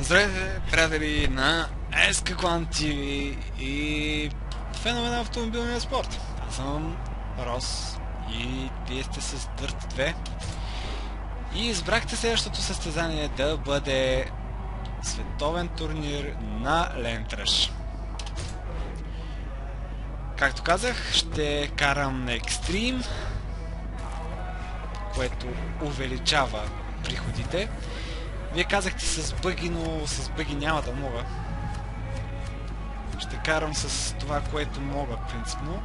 Здравейте, приятели на SK Clan TV и фенове на автомобилния спорт. Аз съм Рос и вие сте с Dirt 2 и избрахте следващото състезание да бъде световен турнир на Лентръж. Както казах, ще карам на Extreme, което увеличава приходите. Вие казахте с бъги, но с бъги няма да мога. Ще карам с това, което мога, принципно.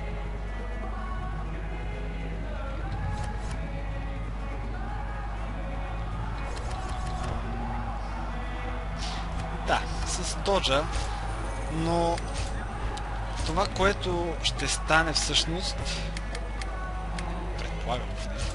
Да, с доджа, но това, което ще стане всъщност, предполагам,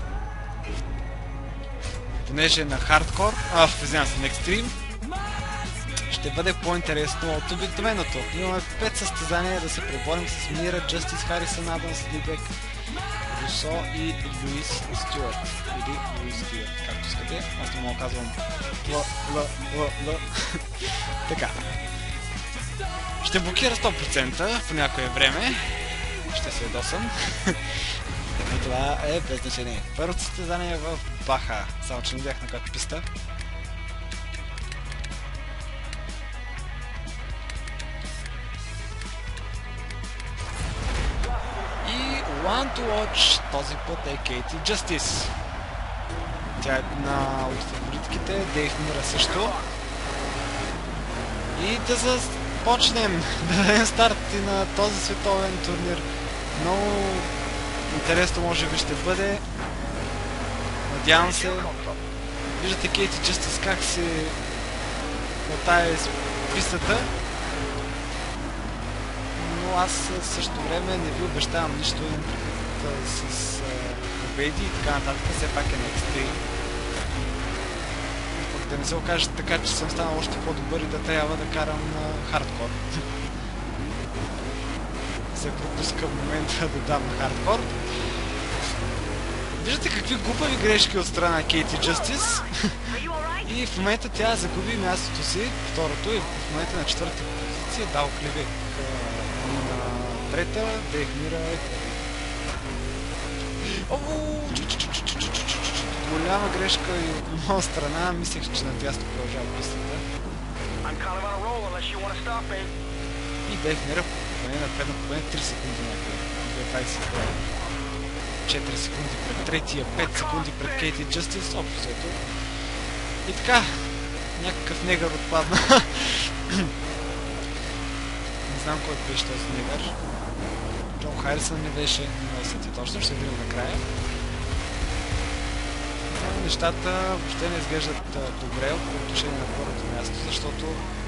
понеже на хардкор, извинявам се, на екстрим, ще бъде по-интересно от обикновеното. Имаме 5 състезания да се преборим с Мира, Джастис, Харисън, Адамс, Дибек, Русо и Луис Стюарт. Или Луис Стюарт, както искате. Аз не мога казвам Л. Така. Ще блокира 100% по някое време. Ще се ядосам. И това е без значение. Първото състезание е в Баха. Само че не видях на каква писта. И One to Watch този път е Кейти Джастис. Тя е една от фаворитките. Дейв Мира също. И да започнем да дадем старт и на този световен турнир. Много интересно може би ще бъде. Надявам се. Виждате Кейти Джастис как се мотае с пистата. Но аз в същото време не ви обещавам нищо, имам предвид с победи и така нататък. Все пак е на екстрим. Да не се окаже така, че съм станал още по-добър и да трябва да карам на хардкор. Се пропуска в момента да дам на хардкор. Виждате какви глупави грешки от страна Кейти Джастис. И в момента тя загуби мястото си, второто, и в момента на четвърта позиция дал Кливек на трета, Дейв Мира е голяма грешка и от моя страна. Мислех, че на тясто продължава пистата. И Дейв Мира поне напредна поне 3 секунди някъде. 4 секунди пред третия, 5 секунди пред Кейти Джастис, общо. И така, някакъв негър отпадна. Не знам кой беше този негър. Джон Харисън не беше, не усети точно, ще видим накрая. Но нещата въобще не изглеждат добре по отношение на първото място, защото...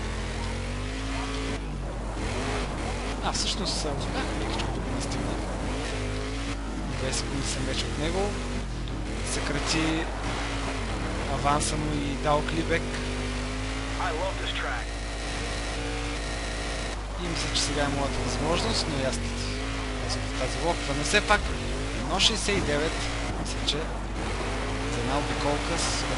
всъщност успях лекичко да го настигна. 2 секунди съм вече от него. Съкрати аванса му и дал Клибек. И мисля, че сега е моята възможност, но и аз тази локва. Но все пак 1.69, мисля, че за една обиколка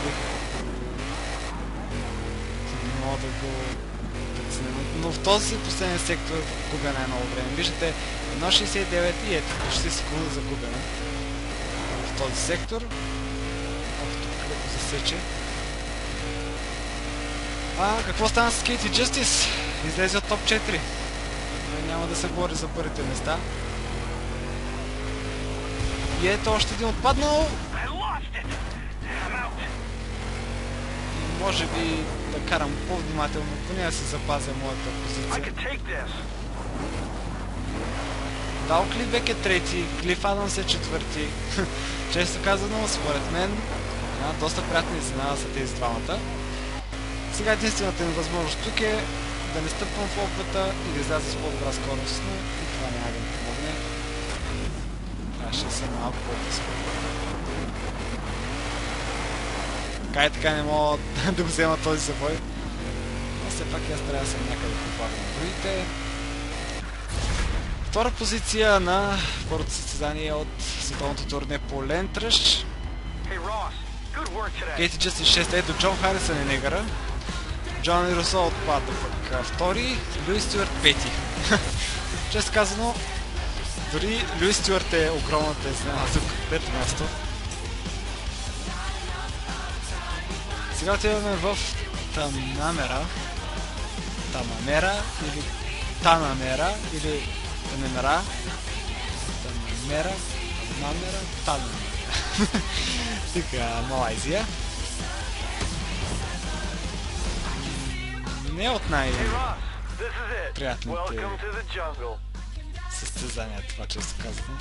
не мога да го преценим. Но в този последен сектор губя най-много време. Виждате 1.69 и ето почти секунда за губене в този сектор. Тук засече. Какво стана с Кейти Джастис? Излезе от топ 4. Няма да се бори за първите места. И ето още един отпаднал. И може би да карам по-внимателно, поне да се запазя моята позиция. Дал Клибек е трети, Клиф Адамс е четвърти. Често казано, според мен, доста приятна изненада са тези двамата. Сега единствената ми възможност тук е да не стъпвам в локвата и да изляза с по-добра скорост, но и това няма да ми помогне. Ще съм малко по-късно. Така и така не мога да го взема този забой. Но все пак аз трябва да съм някъде по-бавно на другите. Втора позиция на първото състезание от световното турне по Лентръж. Кейти Джастис 6, ето Джон Харисън е негъра. Джони Русо отпада пък втори, Луис Стюарт пети. Често казано, дори Луис Стюарт е огромната изненада тук, пето място. Сега отиваме в Танамера или Танамера. Така, Малайзия. Не е от най-приятните състезания, това често казвам.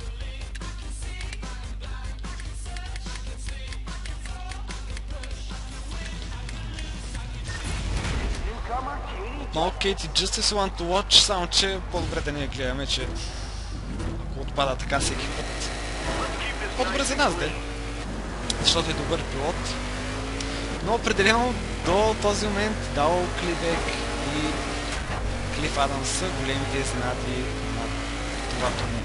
Отново Кейти Justice Want to Watch, само че по-добре да не я гледаме, че ако отпада така всеки път. По-добре за нас, де. Защото е добър пилот. Но определено до този момент Дал Клибек и Клиф Адамс са големите изненади на това турнир.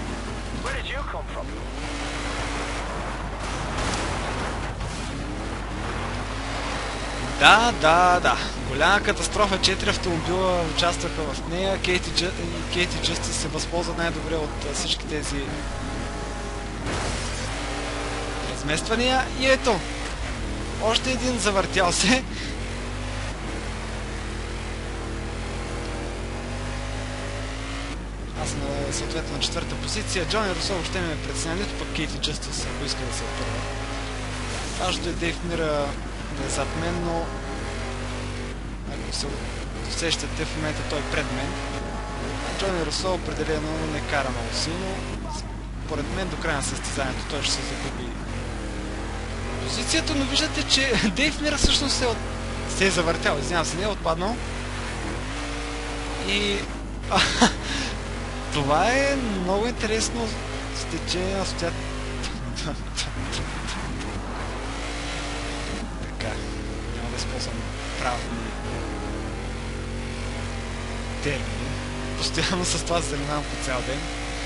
Да. Голяма катастрофа. 4 автомобила участваха в нея. Кейти Justice се възползват най-добре от всички тези размествания. И ето! Още един завъртял се. Аз съм съответно на четвърта позиция. Джони Русо въобще ме притеснява, нито пък Кейти Justice, ако иска да се отпърва. Важното е Дейв Мира да е зад мен, но ако се досещате, в момента той е пред мен. Джони Русо определено не кара много силно. Поред мен до края на състезанието той ще се загуби позицията, но виждате, че Дейв Мира всъщност се е завъртял. Извинявам се, не е отпаднал. И това е много интересно стечение на стоят. Така, няма да използвам правни термини. Постоянно с това се занимавам по цял ден.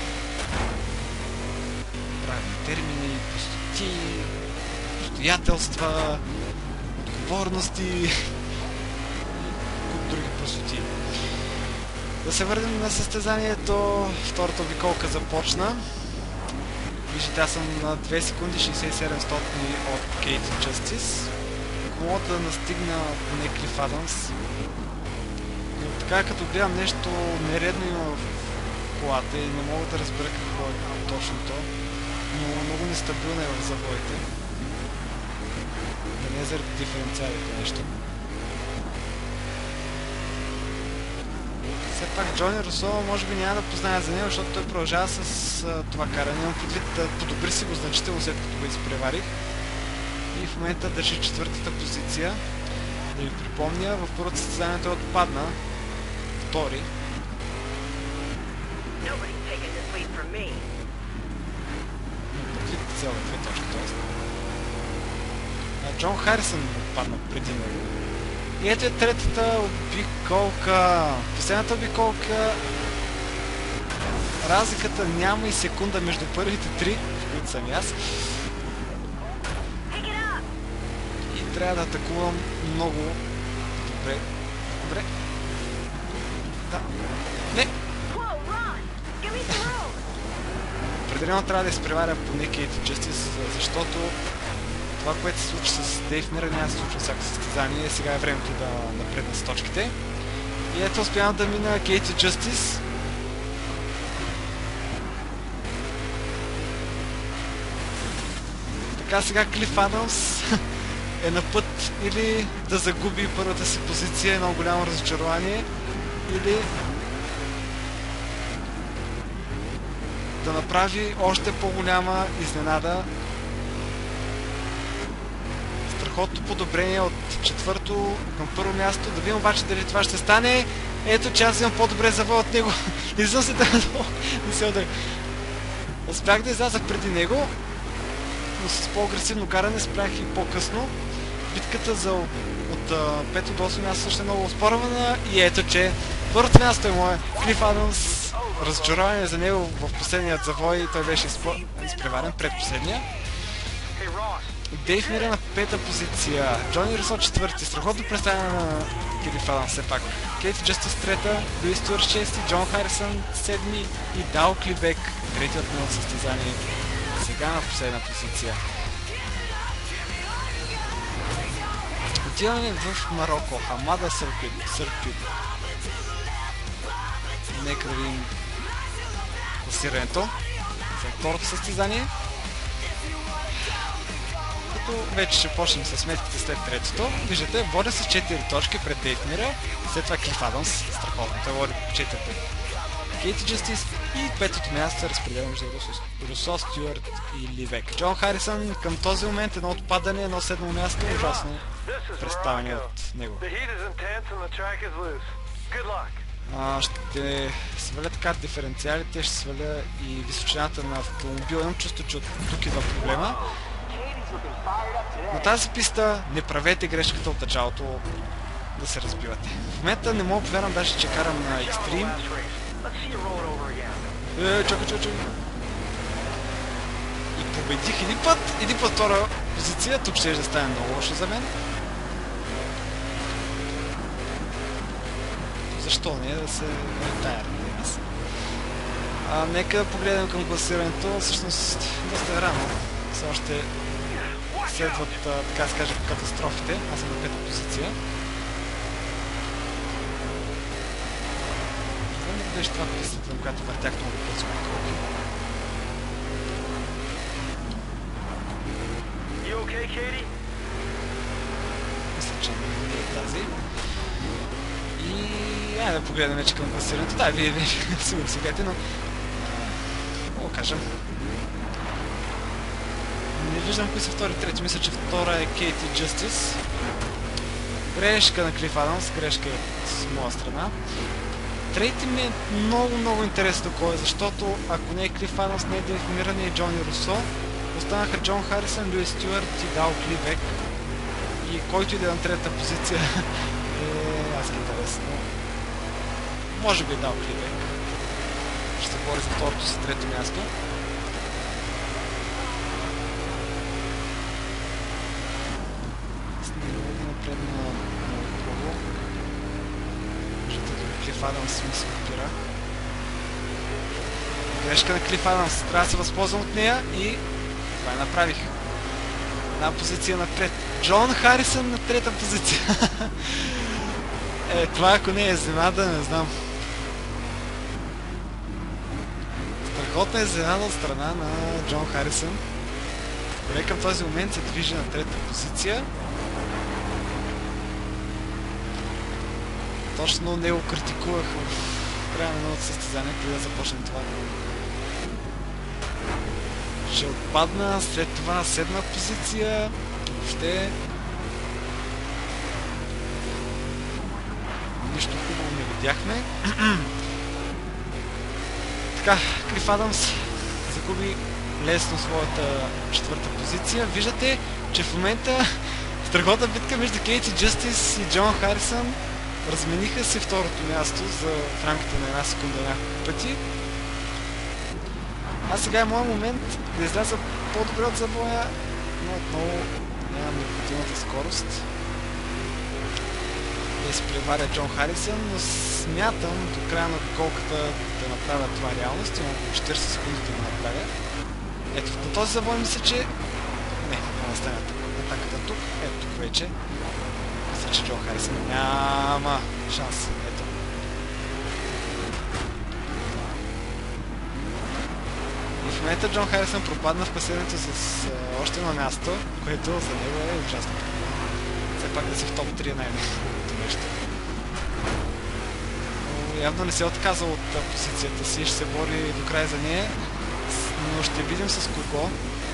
Правни термини, простоти, обстоятелства, отговорности и други простоти. Да се върнем на състезанието. Втората обиколка започна. Виждате, аз съм на 2 секунди 67 от Кейти Justice. Колата настигна поне Клиф Адамс. Но така, като гледам нещо нередно има в колата и не мога да разбера какво е точно то. Но много нестабилна е в завоите. Да не е заради диференциалите нещо. Все пак Джони Русо може би няма да познае за него, защото той продължава с това каране. Имам предвид да подобри си го значително, след като го изпреварих. И в момента държи четвъртата позиция. Да ви припомня, в първото състезание той отпадна. Втори. Предвид цяло 2 точки, т.е. Джон Харисън отпадна преди него. И ето е третата обиколка. Последната обиколка. Разликата няма и секунда между първите 3, в които съм аз. И трябва да атакувам много добре. Добре. Да. Не! Определено трябва да изпреваря поне Кейти Justice, защото това, което се случи с Дейв Мира, няма да се случва всяко състезание. Сега е времето да напредна с точките. И ето успявам да мина Кейти Justice. Така, сега Клиф Адамс е на път или да загуби първата си позиция, едно голямо разочарование, или да направи още по-голяма изненада. Страхотно подобрение от четвърто към първо място. Да видим обаче дали това ще стане. Ето, че аз имам по-добре завой от него. Излизам се да не се удари. Успях да излязах преди него, но с по-агресивно каране спрях и по-късно. Битката от 5 до 8 място също е много оспорвана. И ето, че първото място е мое. Клиф Адамс. Разочарование за него в последният завой. Той беше изпреварен пред последния. Дейв Мира на 5-та позиция, Джони Русо 4-ти, страхотно представяне на Клиф Адамс все пак. Кейти Джастис 3-та, Луис Стюарт 6-ти, Джон Харисън 7-ми и Дал Клибек 3-ти от миналото състезание. Сега на последна позиция. Отиваме в Марокко, Хамада Съркюд. Нека да видим класирането за второто състезание. Като вече ще почнем с сметките след третото. Виждате, води с 4 точки пред Дейв Мира, след това Клиф Адамс, страхотно, той води по 4 пъти. Кейти Джастис и петото място се разпределя между Русо, Стюарт и Ливек. Джон Харисън към този момент едно отпадане, едно седмо място, ужасно представяне от него. Ще сваля така диференциалите, ще сваля и височината на автомобила. Имам чувство, че от тук идва проблема. На тази писта не правете грешката от началото да се разбивате. В момента не мога повярвам даже, че карам на екстрим. Чакай. И победих един път втора позиция. Тук ще да стане много лошо за мен. Защо не да се ретайр? Нека да погледнем към класирането. Всъщност доста е рано. Все още следват, така се каже, катастрофите. Аз съм на 5-та позиция. Не знам да беше това пистата, на която въртях много бързо. Мисля, че не е тази. И айде да погледнем вече към класирането. Да, вие вече сигурно си гледате, но... Мога кажем. Не виждам кои са втори и трети. Мисля, че втора е Кейти Джастис. Грешка на Клиф Адамс. Грешка от моя страна. Трети ми е много интересно кой е, защото ако не е Клиф Адамс, не е Дейв Мира, не е Джони Русо, останаха Джон Харисън, Луис Стюарт и Дал Клибек. И който иде на трета позиция аз е интересно. Може би Дал Клибек. Ще се говори за второто си трето място. Клиф Адамс ми се копира. Грешка на Клиф Адамс. Трябва да се възползвам от нея и това я направих. Една позиция напред. Джон Харисън на трета позиция. Това ако не е изненада, не знам. Страхотна е изненада от страна на Джон Харисън. Поне към този момент се движи на трета позиция. Точно него критикувах в края на едното състезание, преди да започнем това. Ще отпадна, след това на седма позиция. Въобще... нищо хубаво не видяхме. Така, Клиф Адамс загуби лесно своята четвърта позиция. Виждате, че в момента страхотна битка между Кейти Джастис и Джон Харисън. Размениха се второто място в рамките на една секунда няколко пъти. А сега е моят момент да изляза по-добре от забоя, но отново нямам необходимата скорост. Да изпреваря Джон Харисън, но смятам до края на колката да направя това реалност. Имам 40 секунди да го направя. Ето, по този забой мисля, че... Не, не стане атаката тук. Ето тук вече. Мисля, че Джон Харисън няма шанс. Ето. И в момента Джон Харисън пропадна в класирането с още едно място, което за него е ужасно. Все пак да си в топ 3 най-хубавото нещо. Но явно не се е отказал от позицията си, ще се бори до края за нея, но ще видим с кого.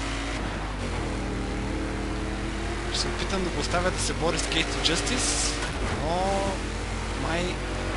Ще се опитам да го оставя да се бори с Кейти Джастис, но май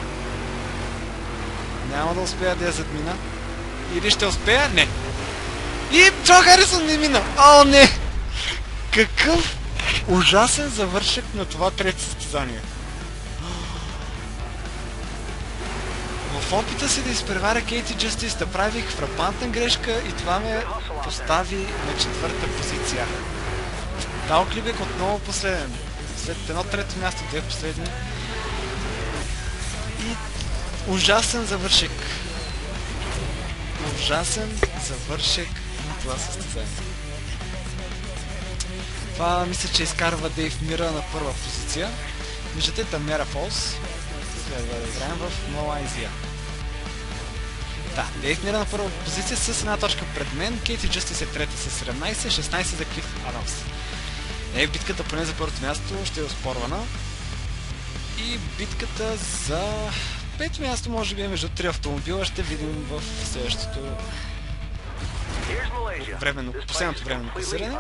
няма да успея да я задмина. Или ще успея? Не. И Джон Харисън не мина. О, не! Какъв ужасен завършек на това трето състезание. В опита си да изпреваря Кейти Джастис направих фрапантна грешка и това ме постави на 4-та позиция. Далк Либек отново последен. След едно трето място, 2 последни. И ужасен завършек. Ужасен завършек на това състезание. Това мисля, че изкарва Дейв Мира на първа позиция. Виждате Тамера Фолс. Следва да играем в Малайзия. Да, Дейв Мира на първа позиция с една точка пред мен. Кейти Джастис е трета с 17, 16 за Клиф Адамс. Битката поне за първото място ще е оспорвана. И битката за 5 място може би е между 3 автомобила. Ще видим в следващото последното временно класиране.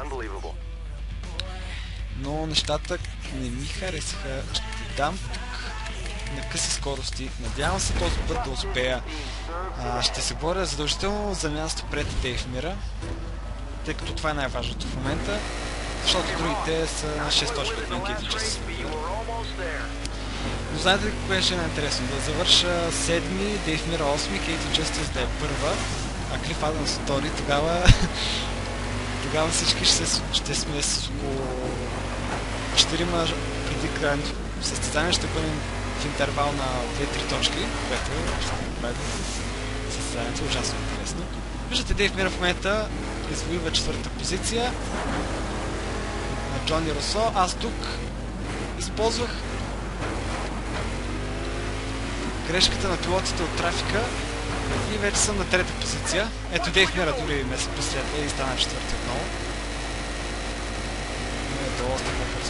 Но нещата не ми харесаха. Ще дам тук на къси скорости. Надявам се този път да успея. Ще се боря задължително за място пред Дейв Мира, тъй като това е най-важното в момента, защото другите са на 6 точки от мен Кейти Джастис. Но знаете ли кое ще е най-интересно? Да завърша 7-ми, Дейв Мира 8-ми, Кейти Джастис да е първа, а Клиф Адамс втори. Тогава всички ще сме с около 4 преди крайното състезание. Ще бъдем в интервал на 2-3 точки, което ще направи състезанието ужасно интересно. Виждате, Дейв Мира в момента извоюва 4-та позиция на Джони Росо. Аз тук използвах грешката на пилотите от трафика и вече съм на 3-та позиция. Ето Дейв Мира дори ме се последва и стана 4-ти отново. Но е доста по-бързо.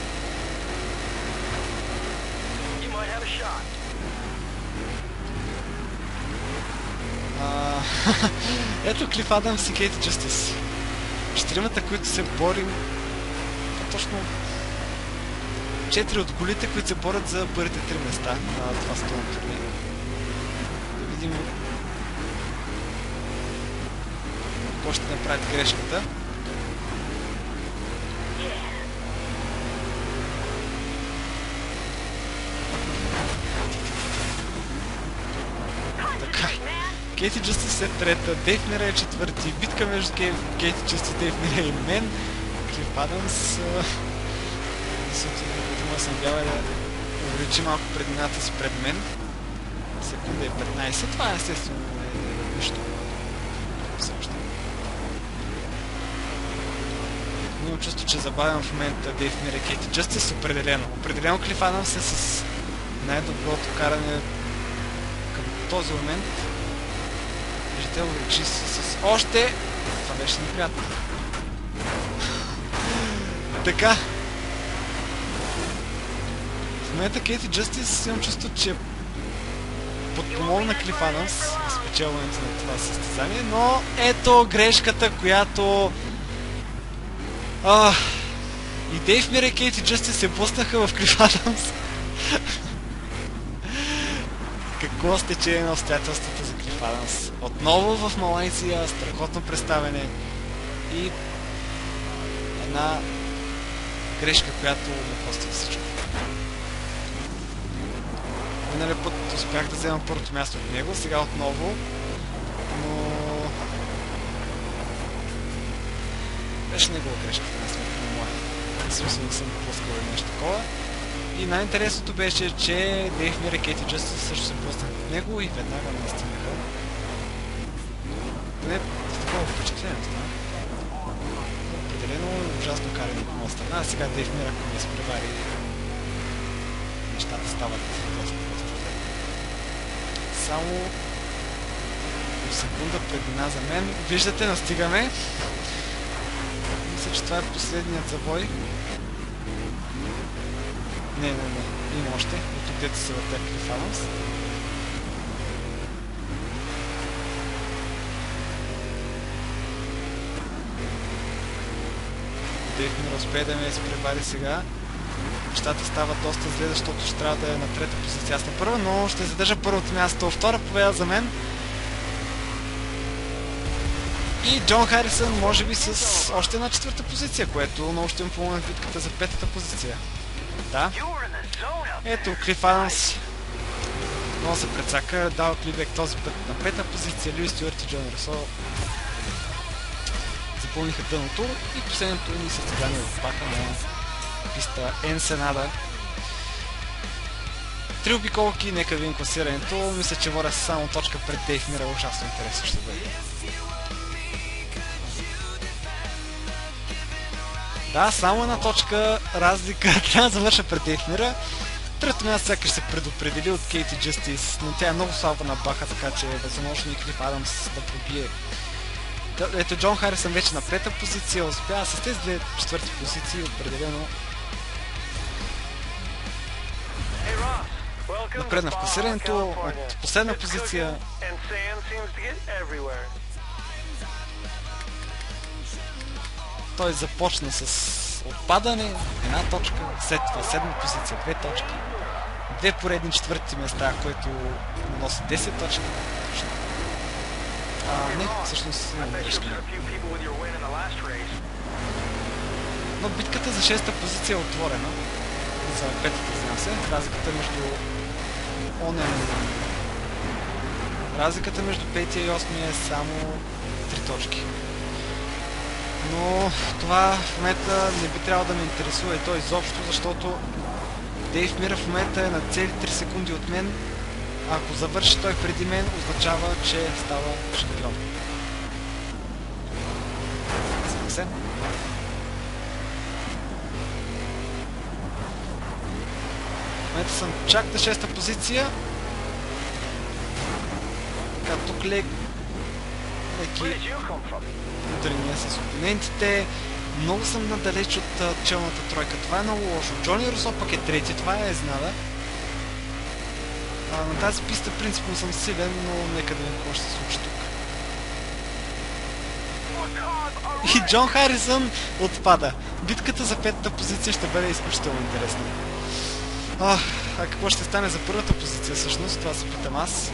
Ето Клиф Адамс и Кейти Джастис. 4-мата, които се борим, точно 4 от колите, които се борят за първите 3 места на това столно турне. Да видим какво ще направят грешката. Кейти Джастис е трета, Дейв Мира е 4-ти, битка между Кейти Джастис, Дейв Мира и мен. Клиф Адамс му съм бяла да увеличи малко предината си пред мен. Секунда е 15, това естествено е нищо. Все още. Имам чувство, че забавям в момента Дейв Мира и Кейти Джастис, определено. Определено Клиф Адамс е с най-доброто каране към този момент. Виждате, увеличи с още. Това беше неприятно. Така. В момента Кейти Джастис имам чувство, че подпомогна Клиф Адамс за спечелването на това състезание, но ето грешката, която и Дейв Мира и Кейти Джастис се блъснаха в Клиф Адамс. Какво стечение на обстоятелствата за Клиф Адамс? Отново в Малайзия, страхотно представяне и една грешка, която ме коства всичко. Миналия път успях да взема първото място от него, сега отново, но беше негова грешка, в тази сметка на моя. Смисъл да съм плъскал нещо такова. И най-интересното беше, че Дейв Мира и Кейти Джастис също се плъснаха от него и веднага ме настигнаха. Поне с такова впечатление стана. Определено ужасно каране от моя страна, а сега Дейв Мира, ако ме изпревари, нещата стават доста зле. Само секунда предина за мен. Виждате, настигаме. Мисля, че това е последният завой. Не, има още. Ето дето се въртя Клиф Адамс. Дейв Мира успее да ме изпревари сега. Нещата стават доста зле, защото ще трябва да е на 3-та позиция. Аз на първа, но ще задържа първото място. Втора победа за мен. И Джон Харисън може би с още една 4-та позиция, което много ще им помогне в битката за 5-та позиция. Да. Ето Клиф Адамс Много се прецака, дал Клибек този път на пета позиция, Луис Стюарт и Джон Русо запълниха дъното и последното ни състезание в пака на писта Енсенада. 3 обиколки, нека видим класирането. Мисля, че водя само точка пред Дейв Мира, ужасно интересно ще бъде. Да, само една точка разлика, трябва да завърша пред Дейв Мира. Трето място сякаш се предопредели от Кейти Джастис, но тя е много слаба на баха, така че е възможно и Клиф Адамс да пробие. Ето Джон Харисън вече на пета позиция, успява с тези две четвърти позиции определено напредна в класирането от последна позиция. Той започна с отпадане, една точка, след това седма позиция, 2 точки, 2 поредни четвърти места, което носи 10 точки. Не, всъщност не грешка. Но битката за 6-та позиция е отворена. За 5-та, знам се. Разликата между 5-я и 8-я е само 3 точки. Но това в момента не би трябвало да ме интересува и то изобщо, защото Дейв Мира в момента е на цели 3 секунди от мен. Ако завърши той преди мен, означава, че става шампион. Съгласен? В момента съм чак на 6-та позиция. Така, тук леки ударения с опонентите. Много съм надалеч от челната тройка. Това е много лошо. Джони Русо пък е трети. Това е изненада. На тази писта принципно съм силен, но нека да видим какво ще се случи тук. И Джон Харисън отпада. Битката за 5-та позиция ще бъде изключително интересна. А какво ще стане за първата позиция всъщност? Това се питам аз.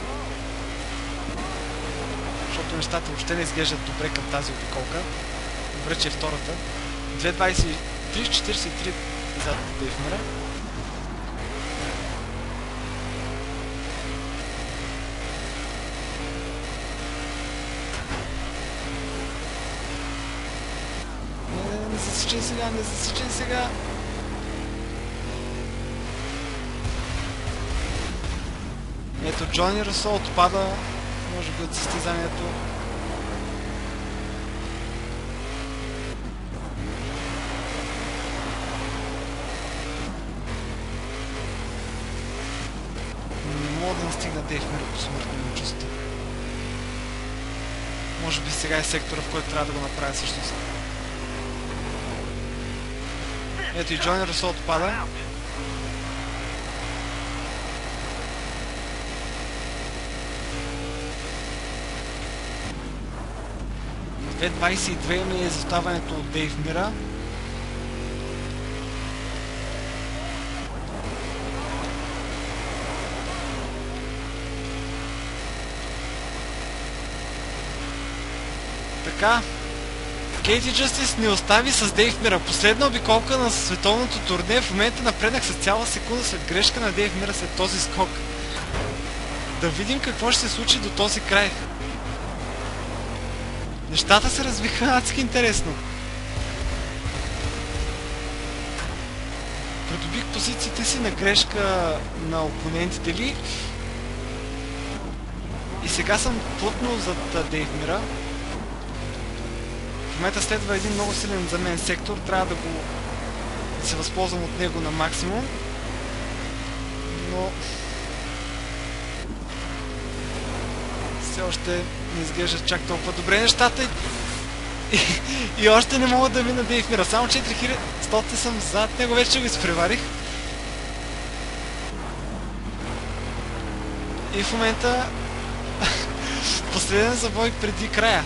Защото нещата въобще не изглеждат добре към тази обиколка. Добре, че е втората. 2.23.43 зад Дейв Мира. Не засичай сега, не засичай сега. Ето Джони Русо отпада, може би от състезанието. Не мога да настигна Дейв Мира по смъртно чувство. Може би сега е сектора, в който трябва да го направя всъщност. Ето и Джони Русо отпада. На 2.22 ми е изоставането от Дейв Мира. Така. Кейти Джастис не остави с Дейв Мира. Последна обиколка на световното турне. В момента напреднах с цяла секунда след грешка на Дейв Мира след този скок. Да видим какво ще се случи до този край. Нещата се развиха адски интересно. Придобих позициите си на грешка на опонентите ли. И сега съм плътно зад Дейв Мира. В момента следва един много силен за мен сектор. Трябва да се възползвам от него на максимум. Но все още не изглеждат чак толкова добре нещата. И още не мога да мина Дейв Мира. Само 4100 съм зад него. Вече го изпреварих. И в момента последен забой преди края.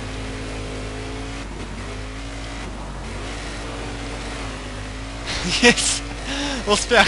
Yes! Успях!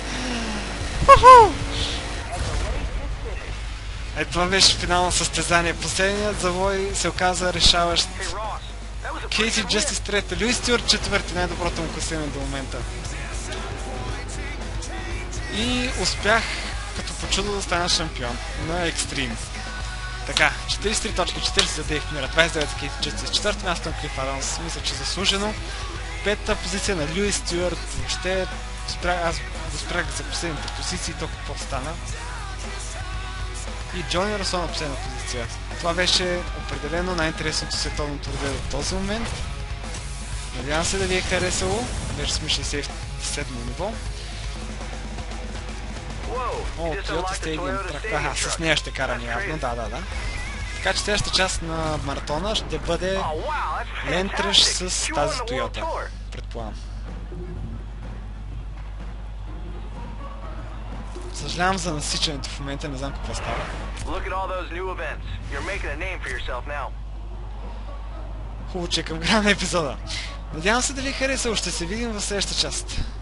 Ето това беше финално състезание. Последният завой се оказа решаващ. Кейти Джастис трета, Луис Стюарт четвърти, най-доброто му класиране до момента. И успях като по чудо да стана шампион на Екстрим. Така, 43 точки, 40 за Дейв Мира, 29 за Кейти Джетси, 4-то място на Клиф Адамс, мисля, че заслужено. 5-та позиция на Луис Стюарт, въобще аз го спрях за последните позиции, толкова какво стана. И Джони Русо на последна позиция. Това беше определено най-интересното световно турне до този момент. Надявам се да ви е харесало. Вече сме 67 ниво. О, Toyota Stadium Track. Аха, с нея ще карам явно, да. Така че следващата част на маратона ще бъде лентреш с тази Toyota, предполагам. Съжалявам за насичането в момента, не знам какво става. Хубаво, че към края на епизода. Надявам се да ви е харесало, ще се видим в следващата част.